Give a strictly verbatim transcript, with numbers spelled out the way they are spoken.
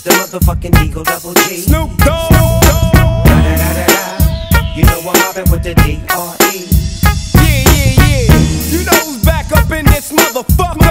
the motherfucking Eagle Double G. Snoop Dogg. Da da da da da. You know I'm mobbing with the D R E. Yeah, yeah, yeah. You know who's back up in this motherfucker.